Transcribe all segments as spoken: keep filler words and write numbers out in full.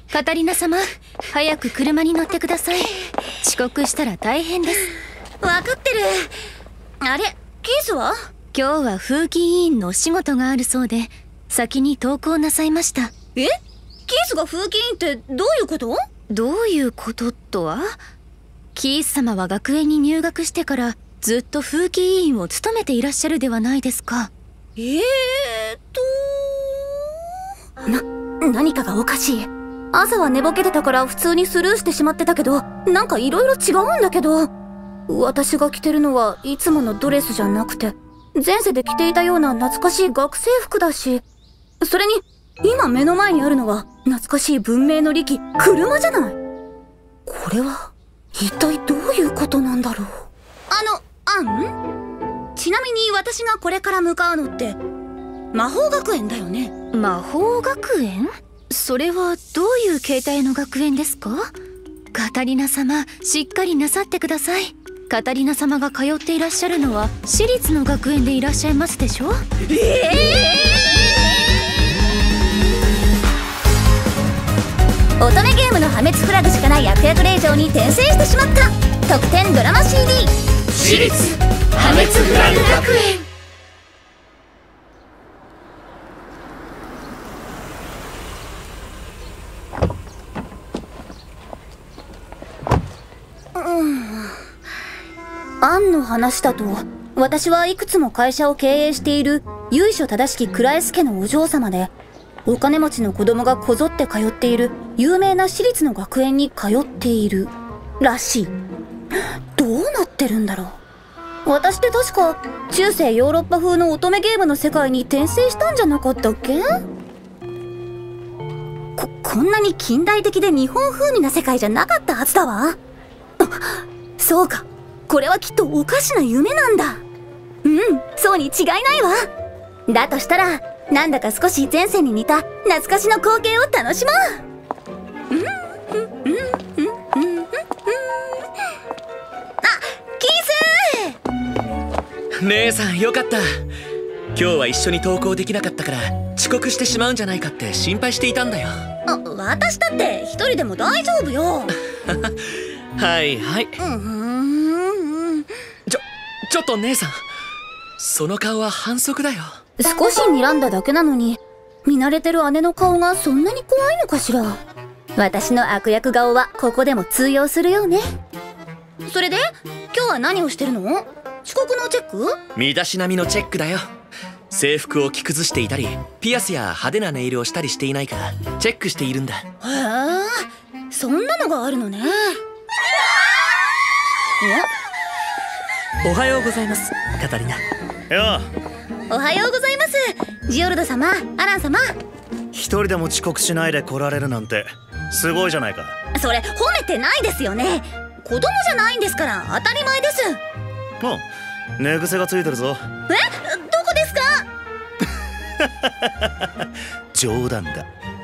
カタリナ様、早く車に乗ってください。遅刻したら大変です。 分かってる。あれ、キースは？ 今日は風紀委員のお仕事があるそうで、先に登校なさいました。 え？キースが風紀委員ってどういうこと？ どういうこととは？キース様は学園に入学してからずっと風紀委員を務めていらっしゃるではないですか。 えーとな、何かがおかしい。朝は寝ぼけてたから普通にスルーしてしまってたけど、なんか色々違うんだけど、私が着てるのはいつものドレスじゃなくて、前世で着ていたような懐かしい学生服だし、それに今目の前にあるのは懐かしい文明の利器、車じゃない。これは一体どういうことなんだろう。あの、アン？ちなみに私がこれから向かうのって魔法学園だよね。 魔法学園？それはどういう形態の学園ですか？カタリナ様、しっかりなさってください。カタリナ様が通っていらっしゃるのは私立の学園でいらっしゃいますでしょ？ええー、乙女ゲームの破滅フラグしかない悪役令嬢に転生してしまった。特典ドラマ シーディー私立破滅フラグ学園。 アンの話だと、私はいくつも会社を経営している由緒正しき倉江助のお嬢様で、お金持ちの子供がこぞって通っている有名な私立の学園に通っているらしい。どうなってるんだろう。私って確か中世ヨーロッパ風の乙女ゲームの世界に転生したんじゃなかったっけ？こ、こんなに近代的で日本風味な世界じゃなかったはずだわ。そうか、これはきっとおかしな夢なんだ。うん、そうに違いないわ。だとしたらなんだか少し前世に似た懐かしの光景を楽しもう。うんうんうんうんうんうん。あ、キース！ 姉さん、よかった。今日は一緒に登校できなかったから遅刻してしまうんじゃないかって心配していたんだよ。 あ、私だって一人でも大丈夫よ。 はいはい。 うん。 ちょ、ちょっと姉さん、その顔は反則だよ。 少し睨んだだけなのに、見慣れてる姉の顔がそんなに怖いのかしら。私の悪役顔はここでも通用するよね。それで今日は何をしてるの？遅刻のチェック？ 身だしなみのチェックだよ。制服を着崩していたり、ピアスや派手なネイルをしたりしていないかチェックしているんだ。へえ、そんなのがあるのね。 おはようございます、カタリナ。 よう。おはようございます、ジオルド様、アラン様。 一人でも遅刻しないで来られるなんてすごいじゃないか。 それ褒めてないですよね。子供じゃないんですから当たり前です。 もう寝癖がついてるぞ。 え、どこですか？ 冗談だ。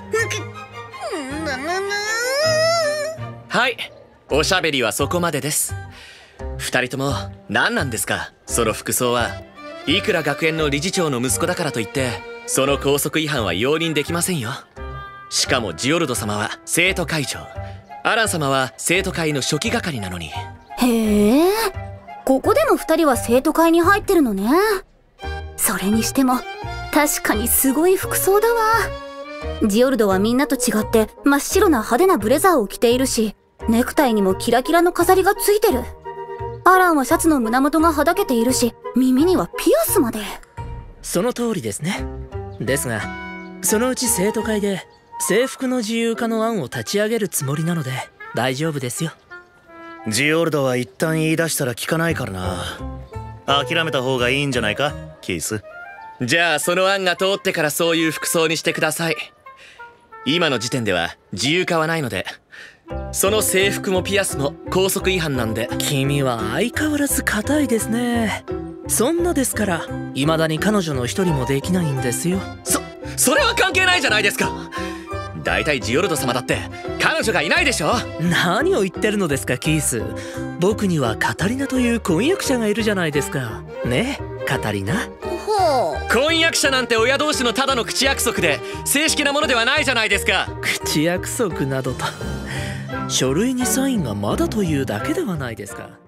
はい、おしゃべりはそこまでです。二人とも何なんですか、その服装は。いくら学園の理事長の息子だからといってその校則違反は容認できませんよ。しかもジオルド様は生徒会長、アラン様は生徒会の初期係なのに。 へえ、ここでも二人は生徒会に入ってるのね。それにしても確かにすごい服装だわ。ジオルドはみんなと違って真っ白な派手なブレザーを着ているし、ネクタイにもキラキラの飾りがついてる。アランはシャツの胸元がはだけているし、耳にはピアスまで。 その通りですね。ですがそのうち生徒会で制服の自由化の案を立ち上げるつもりなので大丈夫ですよ。 ジオルドは一旦言い出したら聞かないからな。諦めた方がいいんじゃないか、キース。 じゃあその案が通ってからそういう服装にしてください。今の時点では自由化はないので、その制服もピアスも校則違反なんで。 君は相変わらず硬いですね。そんなですから未だに彼女の一人もできないんですよ。 そ、それは関係ないじゃないですか。だいたいジオルド様だって彼女がいないでしょ。 何を言ってるのですか、キース。僕にはカタリナという婚約者がいるじゃないですか。ねえ、カタリナ。 婚約者なんて親同士のただの口約束で正式なものではないじゃないですか。 地約束などと書類にサインがまだというだけではないですか。